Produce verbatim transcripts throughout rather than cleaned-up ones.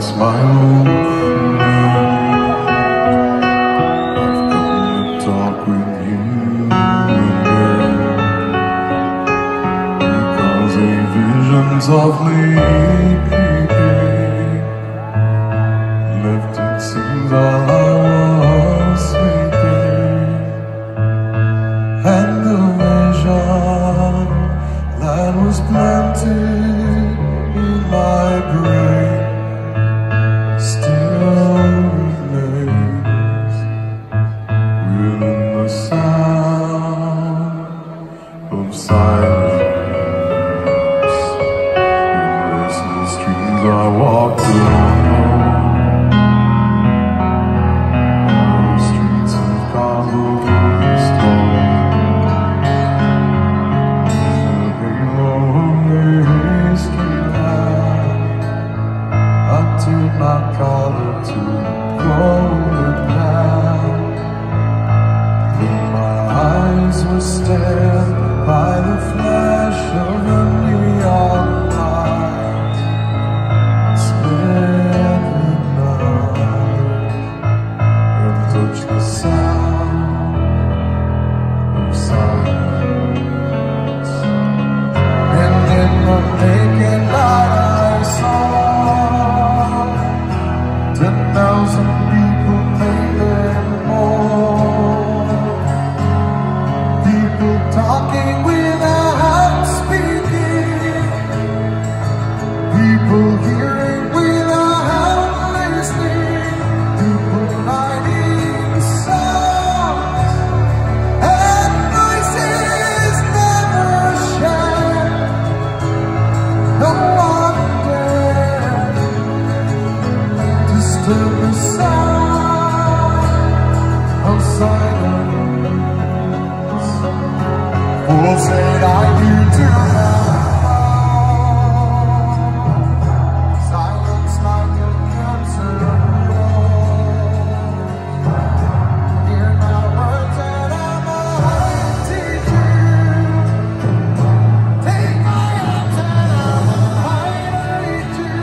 it's my own friend. I've come to talk with you again, because a vision softly creeping left its seams while I was sleeping, and the vision that was planted in my brain still remains within the sound of silence. In restless dreams I walked alone, narrow streets of cobblestone. Turned my collar to golden now, when my eyes were stared by the flash of a neon light, split the night and touched the sound of silence. And in the naked light I saw ten thousand people, maybe more. People talking without speaking, people hearing without listening, people writing songs, and voices never shared. No one dared disturb the sound of silence. Fools said I knew too much. Silence like a cancer. Hear my words and I might teach you. Take my hands and I might lead you.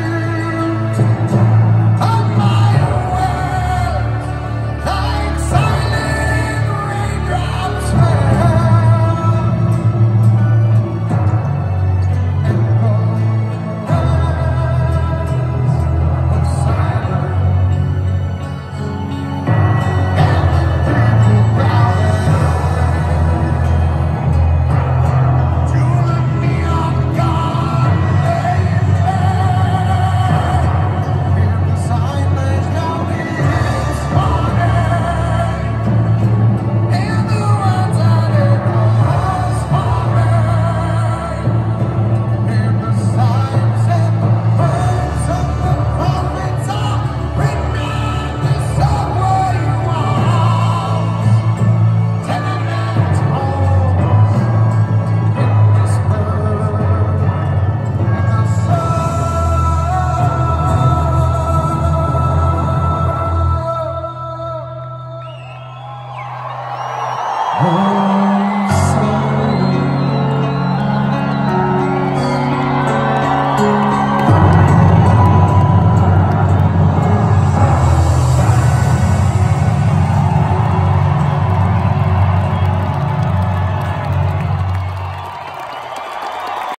Oh.